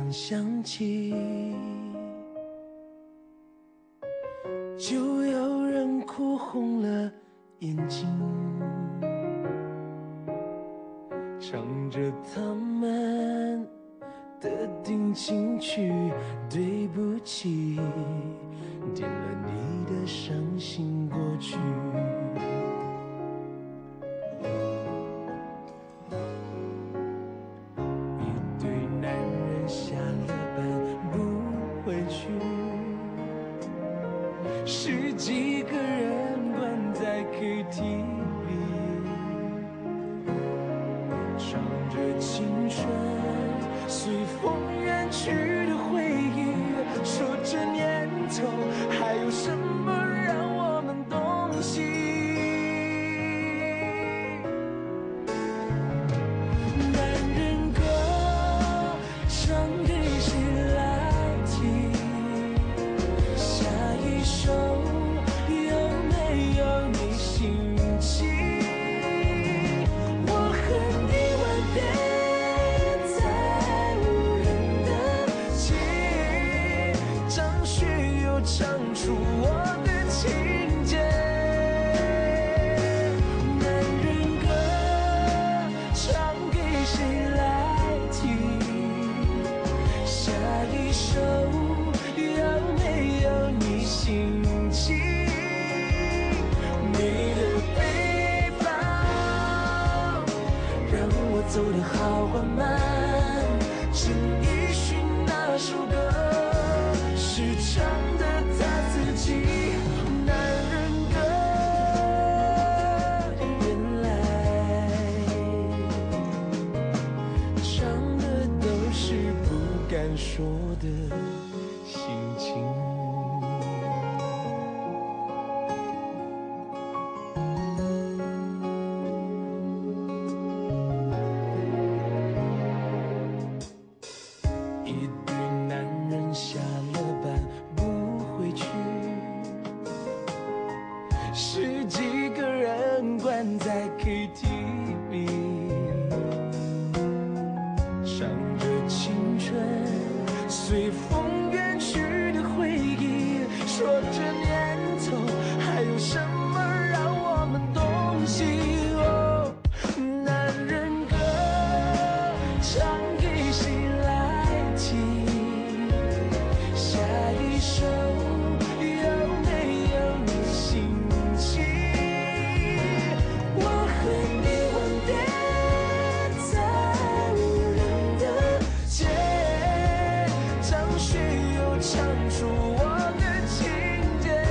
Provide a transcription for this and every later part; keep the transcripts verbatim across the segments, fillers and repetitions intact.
想起，就有人哭红了眼睛，唱着他们的定情曲，对不起，点了你的伤心过去。一对男人下了班不回去，十几个人关在 K T V， 唱着青春随风远去的回忆，说这年头还有什么让我们动心。男人歌唱给谁来听？下一首有没有你心情？我和你吻别在无人的街，张学友唱出我的情节。男人歌唱给谁来听？下一首有没有你心情？你的背包让我走得好缓慢，陈奕迅那首歌是唱的他自己。男人歌原来唱的都是不敢说的心情。一对男人下了班不回去，十几个人关在 K T V， 唱着青春随风远去的回忆，说这年头还有什么让我们动心。哦，男人歌唱给谁来听？下一首有没有你心情？我和你吻别在无人的街，张学友唱出我的情节。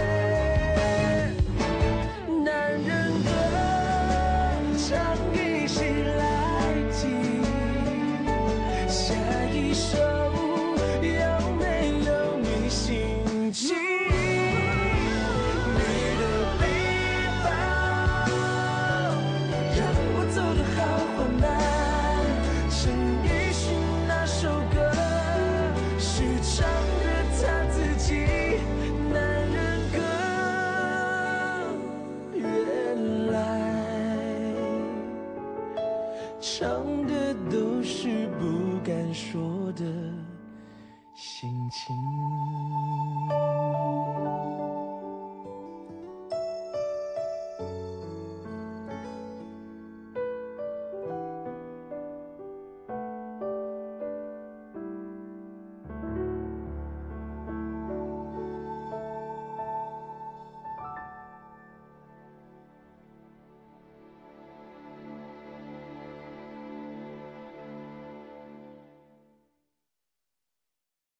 男人歌唱给谁来听？下一首有没有你心情？你的背包让我走得好缓慢，陈奕迅那首歌是唱的他自己。男人歌原来唱的都是不敢说的心情。